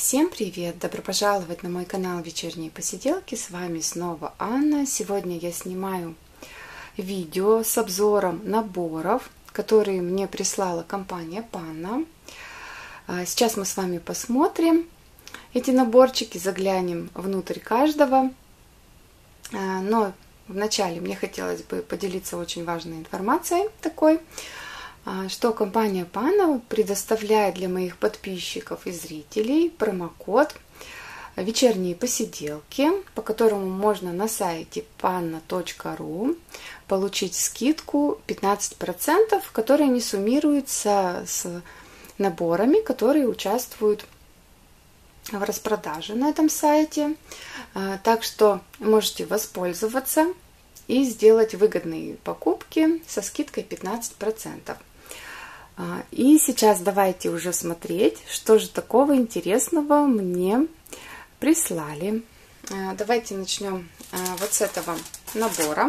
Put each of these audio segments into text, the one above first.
Всем привет! Добро пожаловать на мой канал Вечерние посиделки. С вами снова Анна. Сегодня я снимаю видео с обзором наборов, которые мне прислала компания Panna. Сейчас мы с вами посмотрим эти наборчики, заглянем внутрь каждого. Но вначале мне хотелось бы поделиться очень важной информацией такой, что компания Panna предоставляет для моих подписчиков и зрителей промокод «Вечерние посиделки», по которому можно на сайте panna.ru получить скидку 15%, которая не суммируется с наборами, которые участвуют в распродаже на этом сайте. Так что можете воспользоваться и сделать выгодные покупки со скидкой 15%. И сейчас давайте уже смотреть, что же такого интересного мне прислали. Давайте начнем вот с этого набора.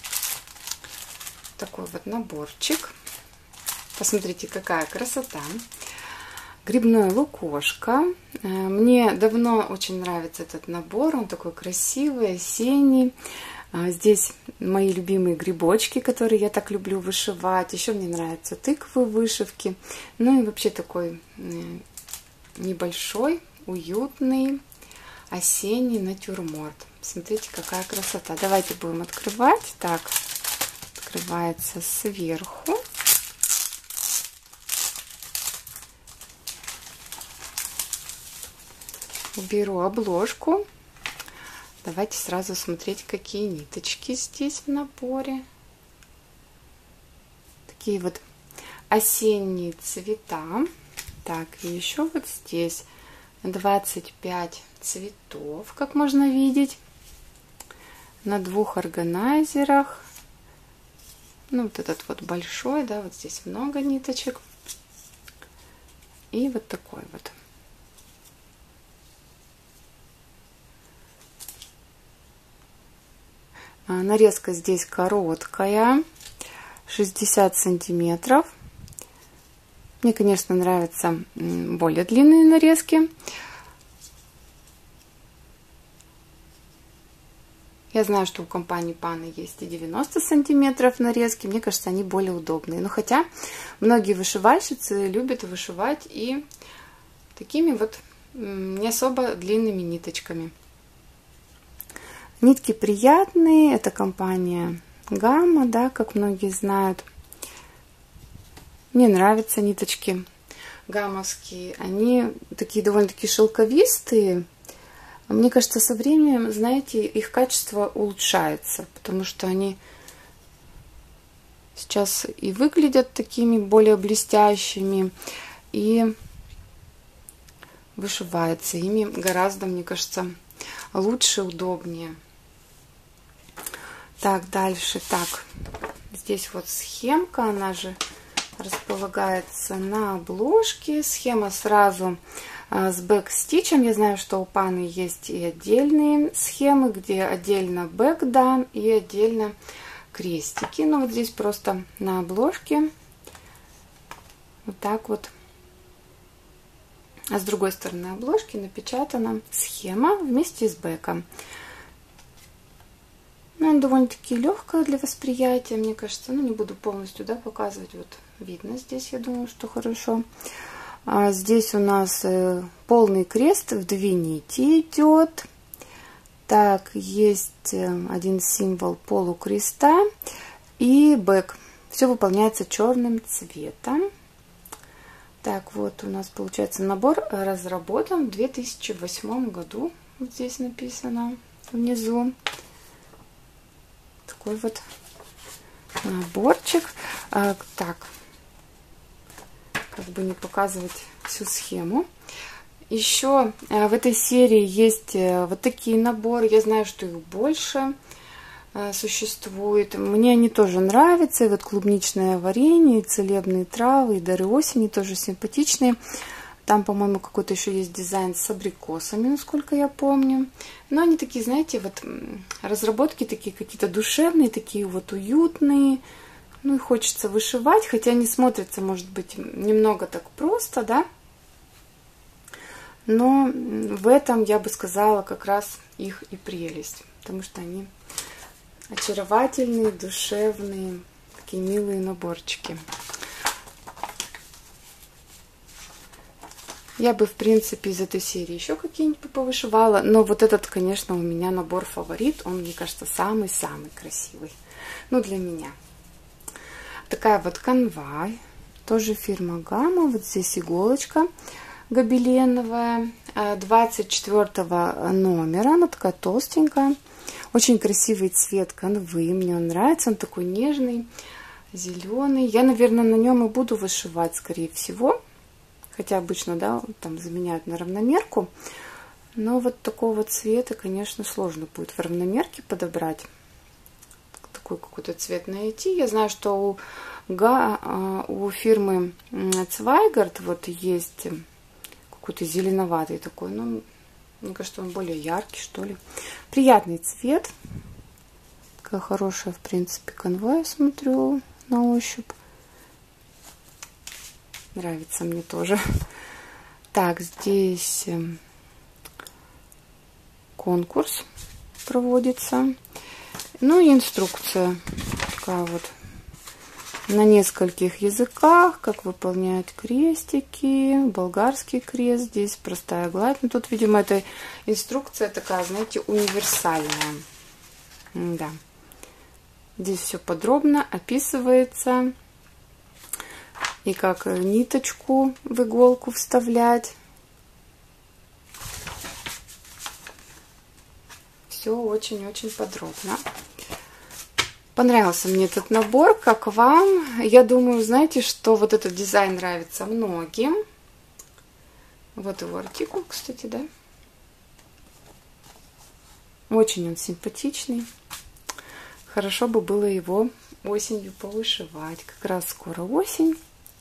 Такой вот наборчик. Посмотрите, какая красота. Грибное лукошко. Мне давно очень нравится этот набор. Он такой красивый, осенний. Здесь мои любимые грибочки, которые я так люблю вышивать. Еще мне нравятся тыквы вышивки. Ну и вообще такой небольшой, уютный осенний натюрморт. Смотрите, какая красота. Давайте будем открывать. Так, открывается сверху. Уберу обложку. Давайте сразу смотреть, какие ниточки здесь в наборе. Такие вот осенние цвета. Так, и еще вот здесь 25 цветов, как можно видеть, на двух органайзерах. Ну, вот этот вот большой, да, вот здесь много ниточек. И вот такой вот. Нарезка здесь короткая, 60 сантиметров. Мне, конечно, нравятся более длинные нарезки. Я знаю, что у компании Panna есть и 90 сантиметров нарезки. Мне кажется, они более удобные. Но хотя многие вышивальщицы любят вышивать и такими вот не особо длинными ниточками. Нитки приятные, это компания Gamma, да, как многие знают. Мне нравятся ниточки гаммовские, они такие довольно-таки шелковистые. Мне кажется, со временем, знаете, их качество улучшается, потому что они сейчас и выглядят такими более блестящими, и вышивается ими гораздо, мне кажется, лучше, удобнее. Так, дальше. Так, здесь вот схемка, она же располагается на обложке. Схема сразу с бэк-стичем. Я знаю, что у Panna есть и отдельные схемы, где отдельно бэк, да, и отдельно крестики. Но вот здесь просто на обложке вот так вот. А с другой стороны обложки напечатана схема вместе с бэком. Ну, она довольно-таки легкая для восприятия, мне кажется. Ну, не буду полностью, да, показывать. Вот видно здесь, я думаю, что хорошо. Здесь у нас полный крест в 2 нити идет. Так, есть один символ полукреста и бэк. Все выполняется черным цветом. Так, вот у нас получается набор разработан в 2008 году. Вот здесь написано внизу. Такой вот наборчик. Так, как бы не показывать всю схему. Еще в этой серии есть вот такие наборы. Я знаю, что их больше существует. Мне они тоже нравятся. И вот клубничное варенье, и целебные травы, и дары осени тоже симпатичные. Там, по-моему, какой-то еще есть дизайн с абрикосами, насколько я помню. Но они такие, знаете, вот разработки такие какие-то душевные, такие вот уютные. Ну и хочется вышивать, хотя они смотрятся, может быть, немного так просто, да. Но в этом, я бы сказала, как раз их и прелесть. Потому что они очаровательные, душевные, такие милые наборчики. Я бы, в принципе, из этой серии еще какие-нибудь повышивала. Но вот этот, конечно, у меня набор фаворит. Он, мне кажется, самый-самый красивый. Ну, для меня. Такая вот канва. Тоже фирма Гамма. Вот здесь иголочка гобеленовая. 24 номера. Она такая толстенькая. Очень красивый цвет канвы. Мне он нравится. Он такой нежный, зеленый. Я, наверное, на нем и буду вышивать, скорее всего. Хотя обычно, да, там заменяют на равномерку. Но вот такого цвета, конечно, сложно будет в равномерке подобрать. Такой какой-то цвет найти. Я знаю, что у фирмы Цвайгард вот есть какой-то зеленоватый такой. Ну, мне кажется, он более яркий, что ли. Приятный цвет. Такая хорошая, в принципе, канва, я смотрю, на ощупь. Нравится мне тоже. Так, здесь конкурс проводится. Ну и инструкция. Такая вот. На нескольких языках. Как выполнять крестики. Болгарский крест. Здесь простая гладь. Ну, тут, видимо, эта инструкция такая, знаете, универсальная. Да. Здесь все подробно описывается. И как ниточку в иголку вставлять. Все очень-очень подробно. Понравился мне этот набор. Как вам? Я думаю, знаете, что вот этот дизайн нравится многим. Вот его артикул, кстати, да. Очень он симпатичный. Хорошо бы было его осенью повышивать. Как раз скоро осень.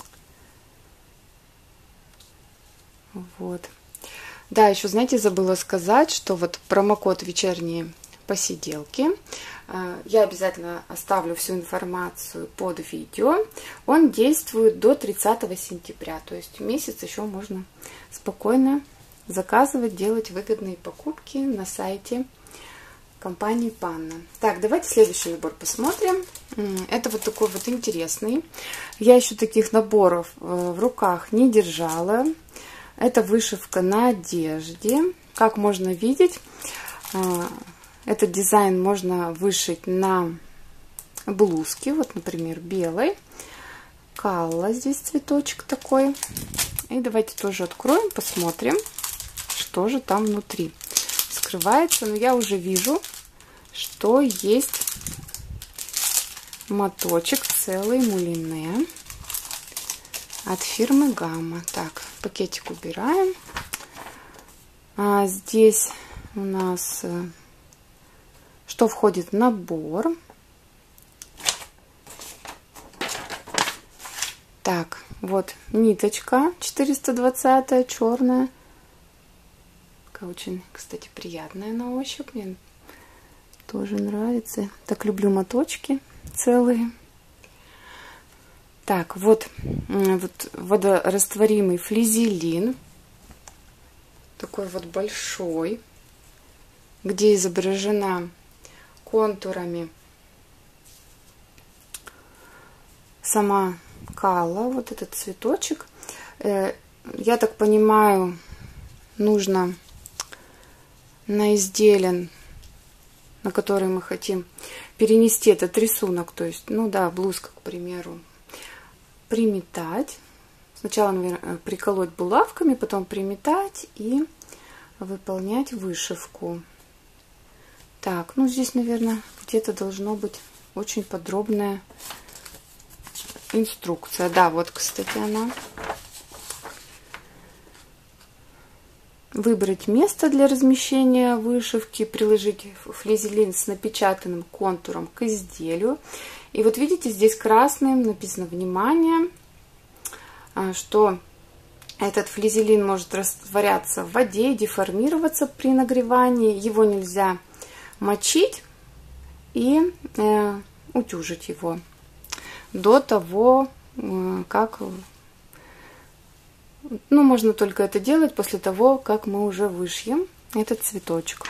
Вот. Да, еще, знаете, забыла сказать, что вот промокод «Вечерние посиделки». Я обязательно оставлю всю информацию под видео. Он действует до 30 сентября. То есть месяц еще можно спокойно заказывать, делать выгодные покупки на сайте компании Панна. Так, давайте следующий набор посмотрим. Это вот такой вот интересный. Я еще таких наборов в руках не держала. Это вышивка на одежде. Как можно видеть, этот дизайн можно вышить на блузке. Вот, например, белой. Калла здесь цветочек такой. И давайте тоже откроем, посмотрим, что же там внутри скрывается. Но я уже вижу, что есть моточек целый мулине от фирмы Гамма. Так, пакетик убираем. Здесь у нас что входит в набор. Так, вот ниточка 420 черная. Такая очень, кстати, приятная на ощупь. Мне тоже нравится. Так люблю моточки целые. Так, вот водорастворимый флизелин. Такой вот большой, где изображена контурами сама калла, вот этот цветочек. Я так понимаю, нужно на изделие, на который мы хотим перенести этот рисунок, то есть, ну да, блузка, к примеру, приметать. Сначала, наверное, приколоть булавками, потом приметать и выполнять вышивку. Так, ну здесь, наверное, где-то должно быть очень подробная инструкция. Да, вот, кстати, она. Выбрать место для размещения вышивки, приложить флизелин с напечатанным контуром к изделию. И вот видите, здесь красным написано «Внимание», что этот флизелин может растворяться в воде, деформироваться при нагревании. Его нельзя мочить и утюжить его до того, как Ну, можно только это делать после того, как мы уже вышьем этот цветочек.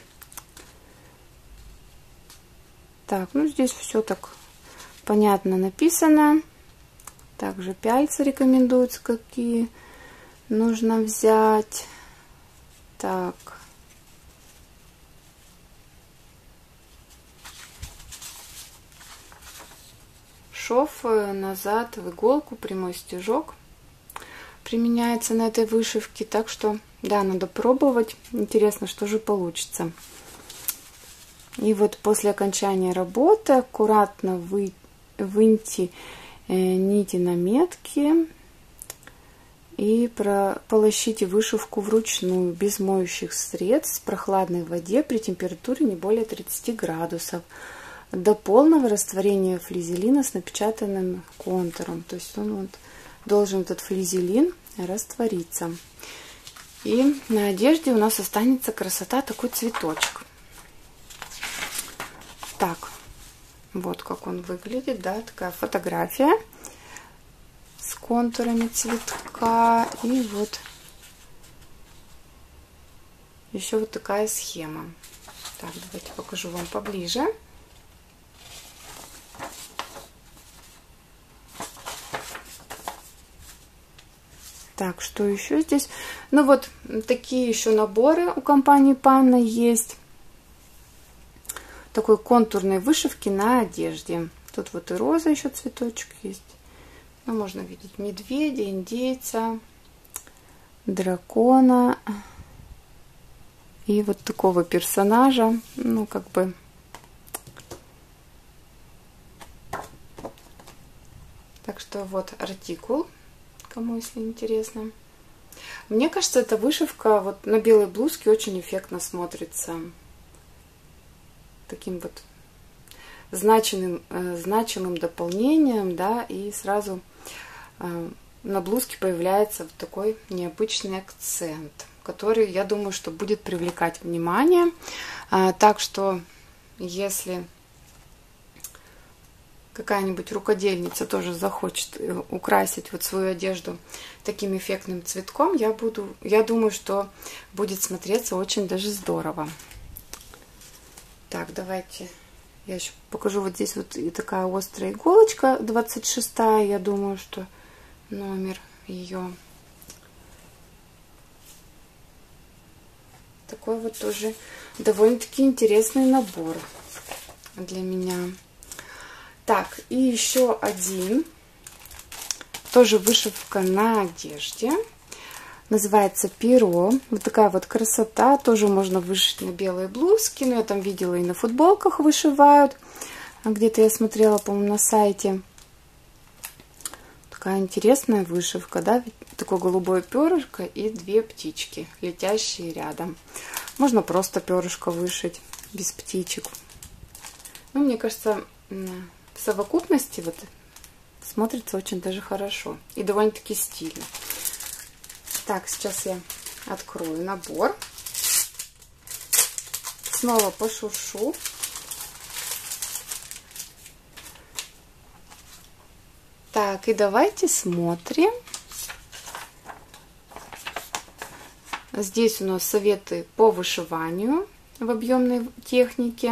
Так, ну здесь все так понятно написано. Также пяльцы рекомендуются, какие нужно взять. Так. Шов назад в иголку, прямой стежок применяется на этой вышивке. Так что, да, надо пробовать. Интересно, что же получится. И вот после окончания работы аккуратно выньте нити наметки и полощите вышивку вручную, без моющих средств, в прохладной воде при температуре не более 30 градусов, до полного растворения флизелина с напечатанным контуром. То есть он вот должен, этот флизелин, раствориться. И на одежде у нас останется красота, такой цветочек. Так, вот как он выглядит, да, такая фотография с контурами цветка. И вот еще вот такая схема. Так, давайте покажу вам поближе. Так, что еще здесь? Ну вот такие еще наборы у компании Panna есть. Такой контурной вышивки на одежде. Тут вот и роза еще цветочек есть. Ну, можно видеть медведя, индейца, дракона и вот такого персонажа. Ну, как бы так что вот артикул, кому если интересно. Мне кажется, эта вышивка вот на белой блузке очень эффектно смотрится. Таким вот значимым дополнением, да, и сразу на блузке появляется вот такой необычный акцент, который, я думаю, что будет привлекать внимание. Так что, если какая-нибудь рукодельница тоже захочет украсить вот свою одежду таким эффектным цветком, я думаю, что будет смотреться очень даже здорово. Так, давайте я еще покажу. Вот здесь вот и такая острая иголочка, 26-я, я думаю, что номер ее. Такой вот тоже довольно-таки интересный набор для меня. Так, и еще один, тоже вышивка на одежде. Называется перо. Вот такая вот красота. Тоже можно вышить на белые блузки. Но я там видела и на футболках вышивают. Где-то я смотрела, по-моему, на сайте. Такая интересная вышивка, да? Такое голубое перышко и две птички, летящие рядом. Можно просто перышко вышить без птичек. Ну, мне кажется, в совокупности вот смотрится очень даже хорошо. И довольно-таки стильно. Так, сейчас я открою набор. Снова пошуршу. Так, и давайте смотрим. Здесь у нас советы по вышиванию в объемной технике.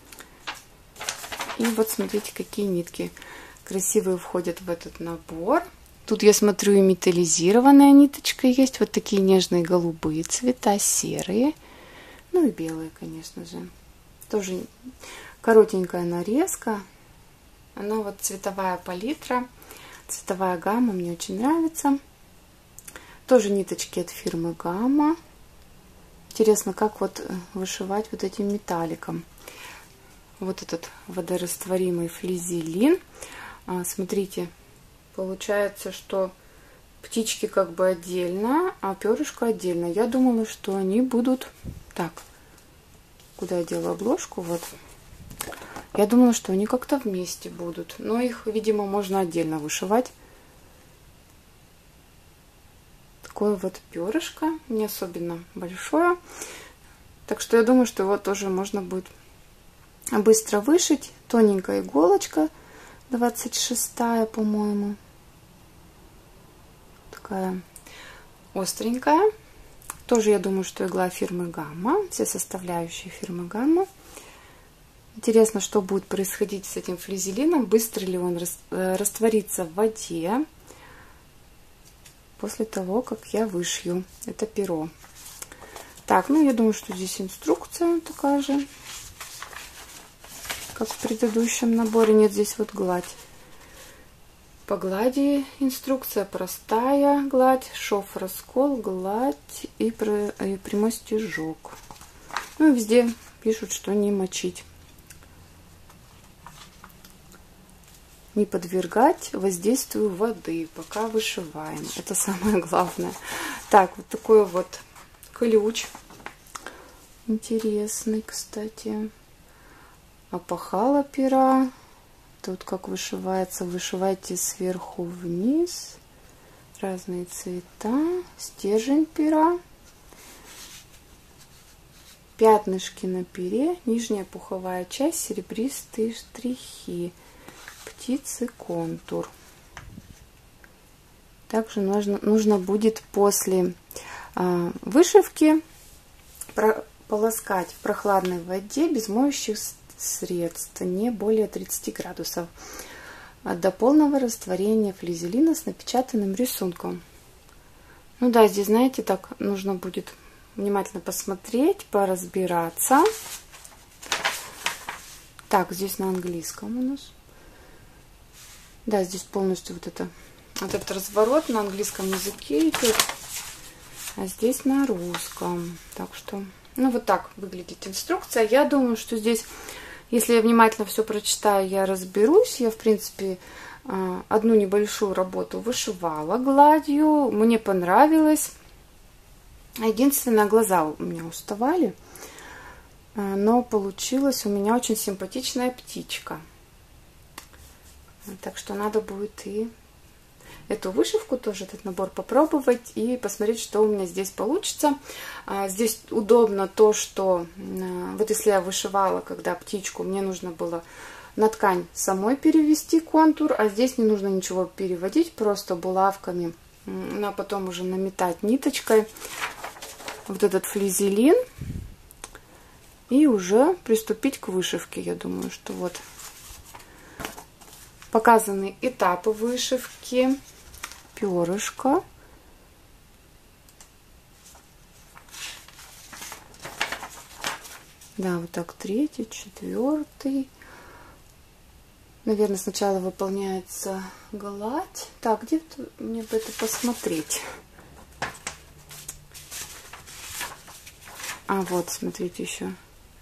И вот смотрите, какие нитки красивые входят в этот набор. Тут я смотрю, и металлизированная ниточка есть. Вот такие нежные голубые цвета, серые. Ну и белые, конечно же. Тоже коротенькая нарезка. Она вот цветовая палитра, цветовая гамма мне очень нравится. Тоже ниточки от фирмы Gamma. Интересно, как вот вышивать вот этим металликом. Вот этот водорастворимый флизелин. Смотрите. Получается, что птички как бы отдельно, а перышко отдельно. Я думала, что они будут... Так, куда я делаю обложку? Вот. Я думала, что они как-то вместе будут. Но их, видимо, можно отдельно вышивать. Такое вот перышко. Не особенно большое. Так что я думаю, что его тоже можно будет быстро вышить. Тоненькая иголочка. 26-я, по-моему. Такая остренькая. Тоже я думаю, что игла фирмы Гамма. Все составляющие фирмы Гамма. Интересно, что будет происходить с этим флизелином. Быстро ли он растворится в воде после того, как я вышью это перо. Так, ну я думаю, что здесь инструкция такая же, как в предыдущем наборе. Нет, здесь вот гладь. По глади инструкция простая гладь, шов, раскол, гладь и прямой стежок. Ну и везде пишут, что не мочить. Не подвергать воздействию воды, пока вышиваем. Это самое главное. Так, вот такой вот ключ. Интересный, кстати. Опахало пера. Тут как вышивается. Вышивайте сверху вниз. Разные цвета. Стержень пера. Пятнышки на пере. Нижняя пуховая часть. Серебристые штрихи. Птицы контур. Также нужно будет после вышивки полоскать в прохладной воде без моющих средств не более 30 градусов до полного растворения флизелина с напечатанным рисунком. Ну да, здесь, знаете, так нужно будет внимательно посмотреть, поразбираться. Так, здесь на английском у нас. Да, здесь полностью вот этот разворот на английском языке идет, а здесь на русском. Так что, ну вот так выглядит инструкция. Я думаю, что здесь, если я внимательно все прочитаю, я разберусь. Я, в принципе, одну небольшую работу вышивала гладью. Мне понравилось. Единственное, глаза у меня уставали. Но получилась у меня очень симпатичная птичка. Так что надо будет и эту вышивку, тоже этот набор попробовать и посмотреть, что у меня здесь получится. Здесь удобно то, что вот если я вышивала, когда птичку, мне нужно было на ткань самой перевести контур, а здесь не нужно ничего переводить, просто булавками, а потом уже наметать ниточкой вот этот флизелин и уже приступить к вышивке. Я думаю, что вот показаны этапы вышивки. Перышко. Да, вот так 3-й, 4-й. Наверное, сначала выполняется гладь. Так, где-то мне бы это посмотреть. А вот, смотрите, еще.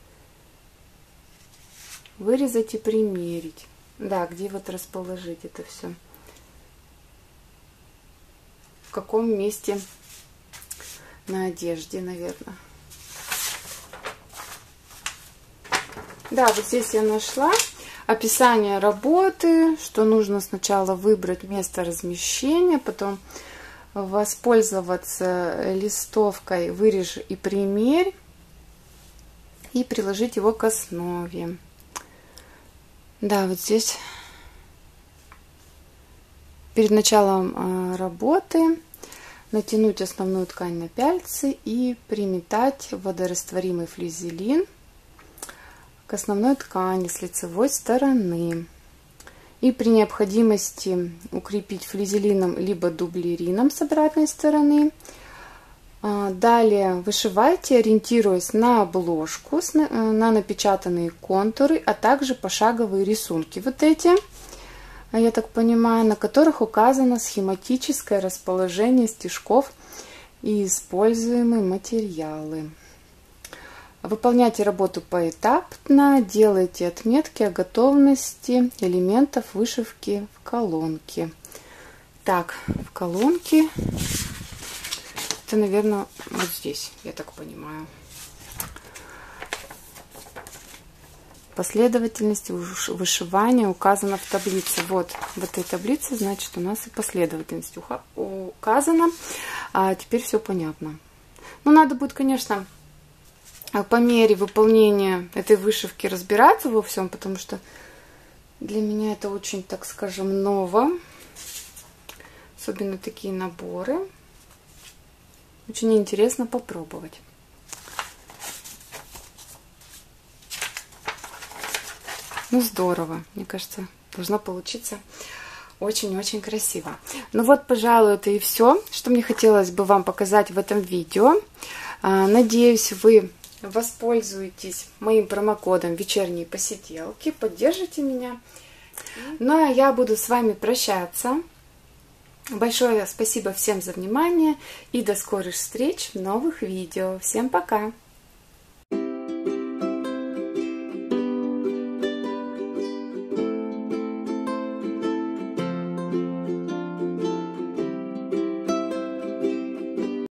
Вырезать и примерить. Да, где вот расположить это все? В каком месте на одежде, наверное. Да, вот здесь я нашла описание работы, что нужно сначала выбрать место размещения, потом воспользоваться листовкой «Вырежь и примерь» и приложить его к основе. Да, вот здесь перед началом работы натянуть основную ткань на пяльцы и приметать водорастворимый флизелин к основной ткани с лицевой стороны. И при необходимости укрепить флизелином либо дублерином с обратной стороны. Далее вышивайте, ориентируясь на обложку, на напечатанные контуры, а также пошаговые рисунки. Вот эти, я так понимаю, на которых указано схематическое расположение стежков и используемые материалы. Выполняйте работу поэтапно, делайте отметки о готовности элементов вышивки в колонке. Так, в колонке... Это, наверное, вот здесь, я так понимаю. Последовательность вышивания указана в таблице. Вот в этой таблице, значит, у нас и последовательность указана. А теперь все понятно. Ну, надо будет, конечно, по мере выполнения этой вышивки разбираться во всем, потому что для меня это очень, так скажем, ново. Особенно такие наборы. Очень интересно попробовать. Ну, здорово. Мне кажется, должно получиться очень-очень красиво. Ну вот, пожалуй, это и все, что мне хотелось бы вам показать в этом видео. Надеюсь, вы воспользуетесь моим промокодом «Вечерние посиделки», поддержите меня. Ну, а я буду с вами прощаться. Большое спасибо всем за внимание и до скорых встреч в новых видео. Всем пока!